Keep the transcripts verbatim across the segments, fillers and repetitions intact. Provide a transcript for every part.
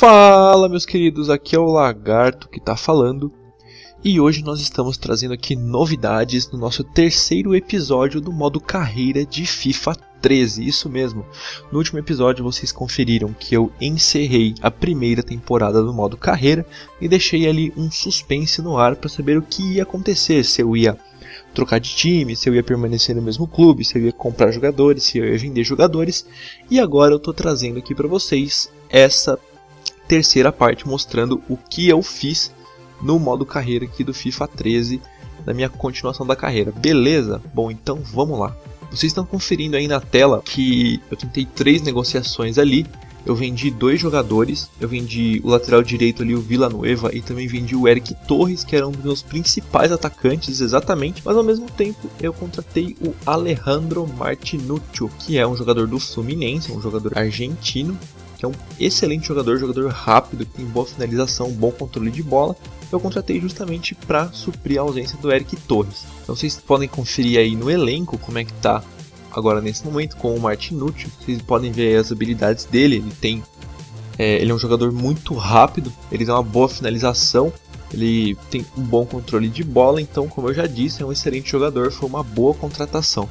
Fala, meus queridos, aqui é o Lagarto que tá falando e hoje nós estamos trazendo aqui novidades no nosso terceiro episódio do modo carreira de FIFA treze, isso mesmo. No último episódio vocês conferiram que eu encerrei a primeira temporada do modo carreira e deixei ali um suspense no ar para saber o que ia acontecer, se eu ia trocar de time, se eu ia permanecer no mesmo clube, se eu ia comprar jogadores, se eu ia vender jogadores. E agora eu tô trazendo aqui para vocês essa terceira parte mostrando o que eu fiz no modo carreira aqui do FIFA treze, na minha continuação da carreira, beleza? Bom, então vamos lá. Vocês estão conferindo aí na tela que eu tentei três negociações ali. Eu vendi dois jogadores, eu vendi o lateral direito ali, o Villanueva, e também vendi o Eric Torres, que era um dos meus principais atacantes, exatamente. Mas ao mesmo tempo eu contratei o Alejandro Martinucci, que é um jogador do Fluminense, um jogador argentino, que é um excelente jogador, jogador rápido, que tem boa finalização, bom controle de bola. Eu contratei justamente para suprir a ausência do Eric Torres. Então vocês podem conferir aí no elenco como é que tá agora nesse momento com o Martinucci. Vocês podem ver as habilidades dele. Ele tem, é, ele é um jogador muito rápido, ele tem uma boa finalização, ele tem um bom controle de bola. Então, como eu já disse, é um excelente jogador, foi uma boa contratação.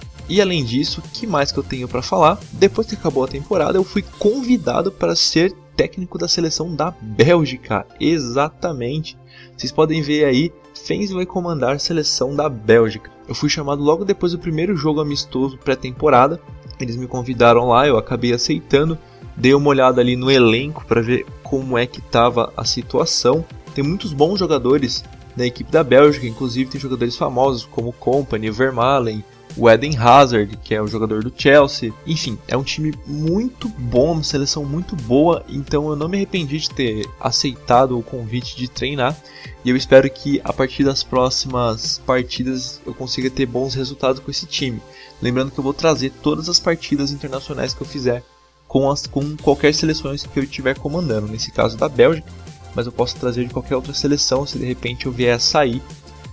E além disso, o que mais que eu tenho para falar? Depois que acabou a temporada, eu fui convidado para ser técnico da seleção da Bélgica. Exatamente. Vocês podem ver aí, Fenzi vai comandar a seleção da Bélgica. Eu fui chamado logo depois do primeiro jogo amistoso pré-temporada. Eles me convidaram lá, eu acabei aceitando. Dei uma olhada ali no elenco para ver como é que estava a situação. Tem muitos bons jogadores na equipe da Bélgica, inclusive tem jogadores famosos como o Kompany, o Vermaelen, o Eden Hazard, que é o jogador do Chelsea. Enfim, é um time muito bom, uma seleção muito boa, então eu não me arrependi de ter aceitado o convite de treinar. E eu espero que a partir das próximas partidas eu consiga ter bons resultados com esse time. Lembrando que eu vou trazer todas as partidas internacionais que eu fizer com, as, com qualquer seleção que eu estiver comandando. Nesse caso da Bélgica, mas eu posso trazer de qualquer outra seleção. Se de repente eu vier a sair,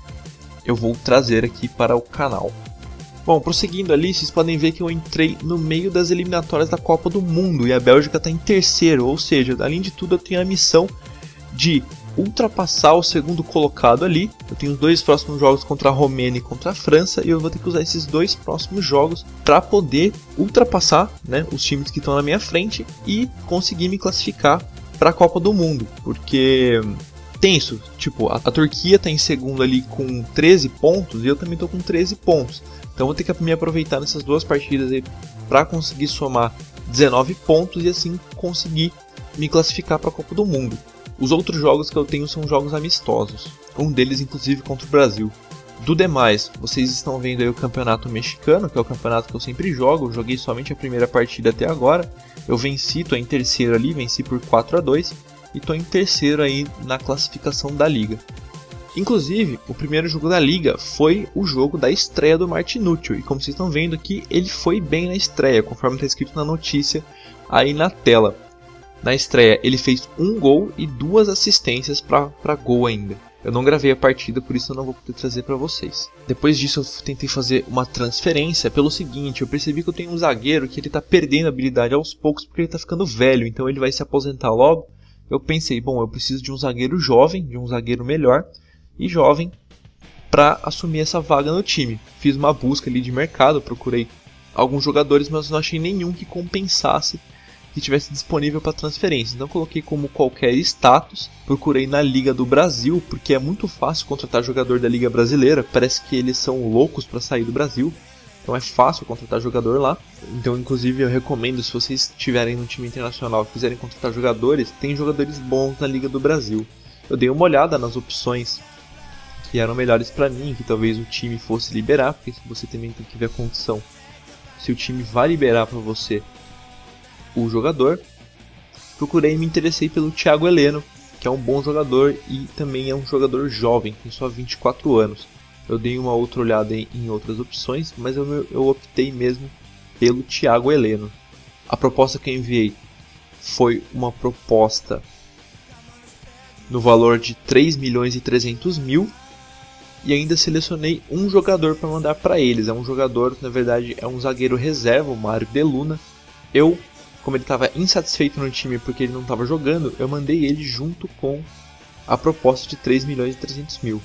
eu vou trazer aqui para o canal. Bom, prosseguindo ali, vocês podem ver que eu entrei no meio das eliminatórias da Copa do Mundo e a Bélgica está em terceiro, ou seja, além de tudo eu tenho a missão de ultrapassar o segundo colocado ali. Eu tenho os dois próximos jogos contra a Romênia e contra a França e eu vou ter que usar esses dois próximos jogos para poder ultrapassar, né, os times que estão na minha frente e conseguir me classificar para a Copa do Mundo, porque tenso, tipo, a, a Turquia está em segundo ali com treze pontos e eu também estou com treze pontos. Então vou ter que me aproveitar nessas duas partidas aí para conseguir somar dezenove pontos e assim conseguir me classificar para a Copa do Mundo. Os outros jogos que eu tenho são jogos amistosos, um deles inclusive contra o Brasil. Do demais, vocês estão vendo aí o Campeonato Mexicano, que é o campeonato que eu sempre jogo. Eu joguei somente a primeira partida até agora. Eu venci, estou em terceiro ali, venci por quatro a dois e estou em terceiro aí na classificação da liga. Inclusive, o primeiro jogo da liga foi o jogo da estreia do Martinucci. E como vocês estão vendo aqui, ele foi bem na estreia, conforme está escrito na notícia aí na tela. Na estreia, ele fez um gol e duas assistências para gol ainda. Eu não gravei a partida, por isso eu não vou poder trazer para vocês. Depois disso, eu tentei fazer uma transferência pelo seguinte. Eu percebi que eu tenho um zagueiro que ele está perdendo habilidade aos poucos porque ele está ficando velho. Então ele vai se aposentar logo. Eu pensei, bom, eu preciso de um zagueiro jovem, de um zagueiro melhor e jovem para assumir essa vaga no time. Fiz uma busca ali de mercado, procurei alguns jogadores, mas não achei nenhum que compensasse, que tivesse disponível para transferência. Então coloquei como qualquer status, procurei na Liga do Brasil, porque é muito fácil contratar jogador da Liga Brasileira, parece que eles são loucos para sair do Brasil, então é fácil contratar jogador lá. Então inclusive eu recomendo, se vocês estiverem no time internacional e quiserem contratar jogadores, tem jogadores bons na Liga do Brasil. Eu dei uma olhada nas opções que eram melhores para mim, que talvez o time fosse liberar, porque você também tem que ver a condição, se o time vai liberar para você o jogador. Procurei e me interessei pelo Thiago Heleno, que é um bom jogador e também é um jogador jovem, tem só vinte e quatro anos. Eu dei uma outra olhada em, em outras opções, mas eu, eu optei mesmo pelo Thiago Heleno. A proposta que eu enviei foi uma proposta no valor de três milhões e trezentos mil e ainda selecionei um jogador para mandar para eles. É um jogador, na verdade, é um zagueiro reserva, o Mário De Luna. Eu como ele estava insatisfeito no time porque ele não estava jogando, eu mandei ele junto com a proposta de três milhões e trezentos mil.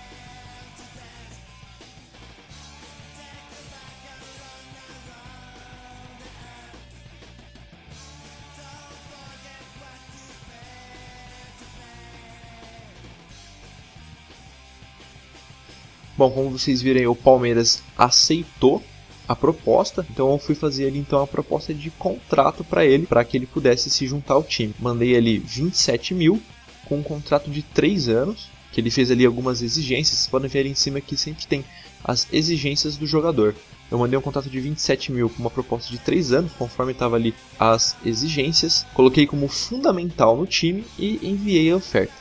Bom, como vocês viram aí, o Palmeiras aceitou a proposta, então eu fui fazer ali então a proposta de contrato para ele, para que ele pudesse se juntar ao time. Mandei ali vinte e sete mil com um contrato de três anos, que ele fez ali algumas exigências, vocês podem ver ali em cima que sempre tem as exigências do jogador. Eu mandei um contrato de vinte e sete mil com uma proposta de três anos, conforme estava ali as exigências, coloquei como fundamental no time e enviei a oferta.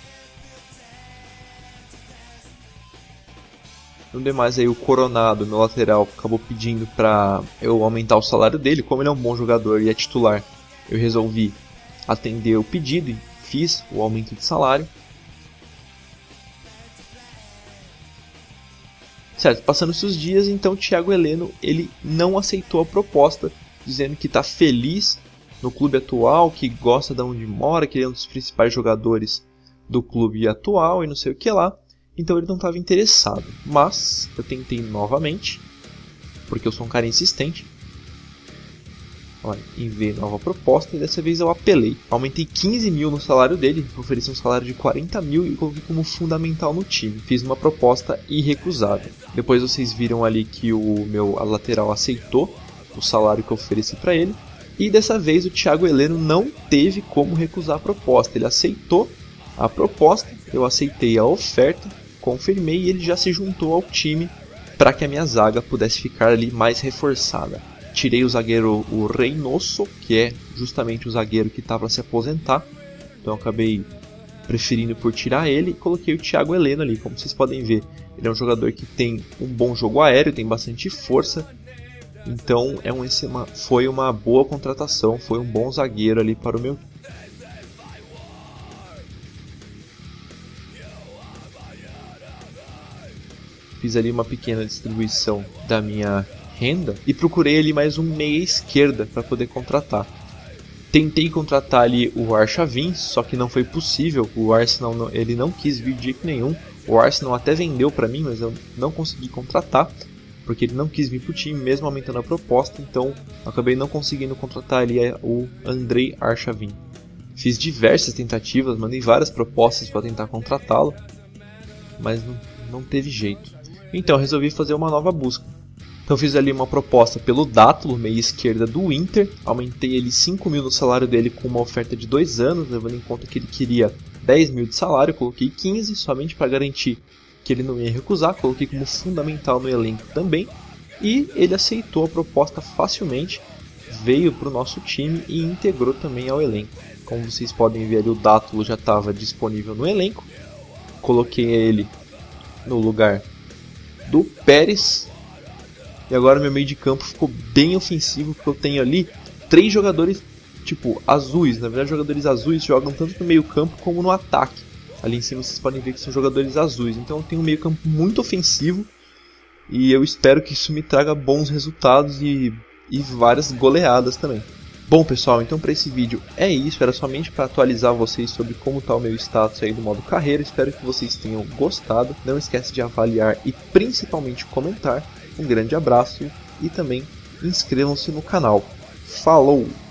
No demais aí o Coronado, meu lateral, acabou pedindo para eu aumentar o salário dele. Como ele é um bom jogador e é titular, eu resolvi atender o pedido e fiz o aumento de salário. Certo, passando-se os dias, então o Thiago Heleno ele não aceitou a proposta, dizendo que está feliz no clube atual, que gosta de onde mora, que ele é um dos principais jogadores do clube atual e não sei o que lá. Então ele não estava interessado, mas eu tentei novamente, porque eu sou um cara insistente. Olha, enviei nova proposta e dessa vez eu apelei. Aumentei quinze mil no salário dele, ofereci um salário de quarenta mil e coloquei como fundamental no time. Fiz uma proposta irrecusável. Depois vocês viram ali que o meu lateral aceitou o salário que eu ofereci para ele. E dessa vez o Thiago Heleno não teve como recusar a proposta. Ele aceitou a proposta, eu aceitei a oferta, confirmei e ele já se juntou ao time para que a minha zaga pudesse ficar ali mais reforçada. Tirei o zagueiro o Reynoso, que é justamente o zagueiro que estava para se aposentar, então eu acabei preferindo por tirar ele e coloquei o Thiago Heleno ali. Como vocês podem ver, ele é um jogador que tem um bom jogo aéreo, tem bastante força, então é um, foi uma boa contratação, foi um bom zagueiro ali para o meu time. Fiz ali uma pequena distribuição da minha renda e procurei ali mais um meia esquerda para poder contratar. Tentei contratar ali o Arshavin, só que não foi possível. O Arsenal não, ele não quis vir de jeito nenhum. O Arsenal até vendeu para mim, mas eu não consegui contratar, porque ele não quis vir para o time, mesmo aumentando a proposta. Então acabei não conseguindo contratar ali o Andrei Arshavin. Fiz diversas tentativas, mandei várias propostas para tentar contratá-lo, mas não, não teve jeito. Então resolvi fazer uma nova busca. Então fiz ali uma proposta pelo Dátulo, meia esquerda do Inter. Aumentei ele cinco mil no salário dele com uma oferta de dois anos, levando em conta que ele queria dez mil de salário. Coloquei quinze, somente para garantir que ele não ia recusar. Coloquei como fundamental no elenco também. E ele aceitou a proposta facilmente, veio para o nosso time e integrou também ao elenco. Como vocês podem ver ali, o Dátulo já estava disponível no elenco. Coloquei ele no lugar do Pérez. E agora meu meio de campo ficou bem ofensivo, porque eu tenho ali três jogadores tipo azuis. Na verdade, jogadores azuis jogam tanto no meio campo como no ataque. Ali em cima vocês podem ver que são jogadores azuis. Então eu tenho um meio campo muito ofensivo e eu espero que isso me traga bons resultados e, e várias goleadas também. Bom pessoal, então para esse vídeo é isso, era somente para atualizar vocês sobre como está o meu status aí do modo carreira. Espero que vocês tenham gostado, não esquece de avaliar e principalmente comentar. Um grande abraço e também inscrevam-se no canal. Falou!